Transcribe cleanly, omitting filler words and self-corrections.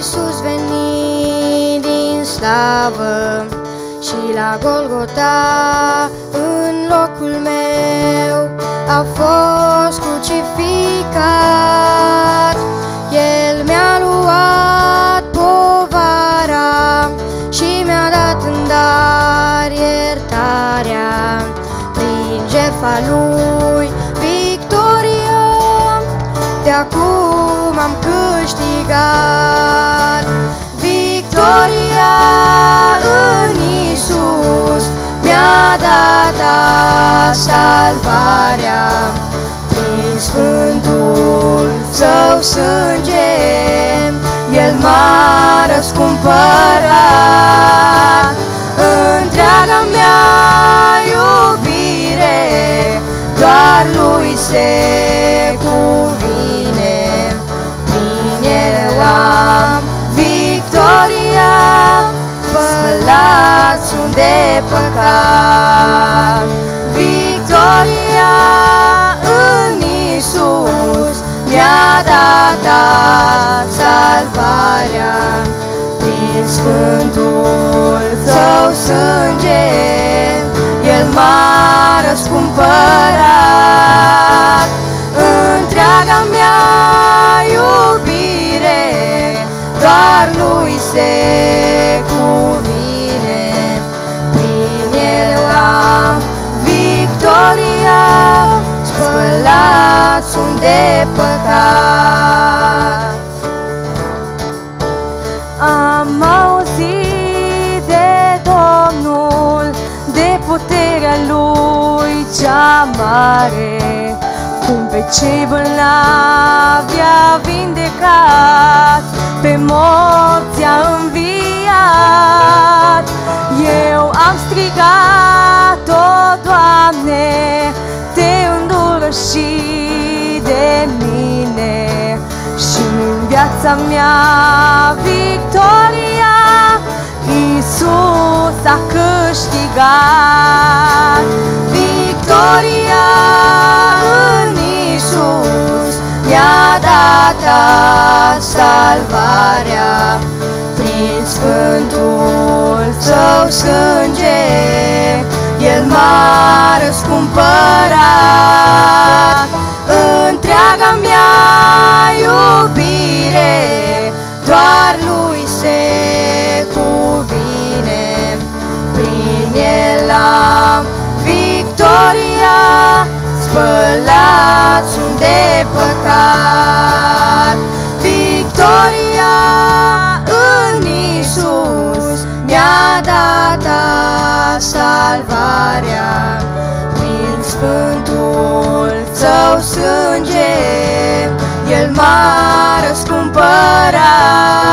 Iisus veni din slavă și la Golgota, în locul meu, a fost crucificat. El mi-a luat povara și mi-a dat în dar iertarea. Prin jertfa lui victoria, de acum am câștigat. Victoria în Iisus mi-a dat salvarea. Prin sfântul său sânge, El m-a răscumpărat. Întreaga mea iubire doar lui se cuvine. Prin El am victoria, spălat sunt de păcat. Victoria în Iisus mi-a dat salvarea. Prin sfântul său sânge, El m-a răscumpărat. Întreaga mea iubire doar lui se cuvine. Prin El am victoria, spălat sunt de păcat. Am auzit de Domnul, de puterea Lui cea mare, cum pe cei bolnavi a vindecat, pe morți a înviat. Eu am strigat, o Doamne, te îndură și de mine, și în viața mea victoria Iisus a câștigat. Victoria în Iisus mi-a dat salvarea. Prin sfântul său sânge, El m-a răscumpărat. Întreaga mea iubire doar lui se cuvine. Prin El am victoria, spălat sunt de păcat. Victoria în Iisus mi-a dat salvarea. Prin sfântul său sânge, El m-a răscumpărat.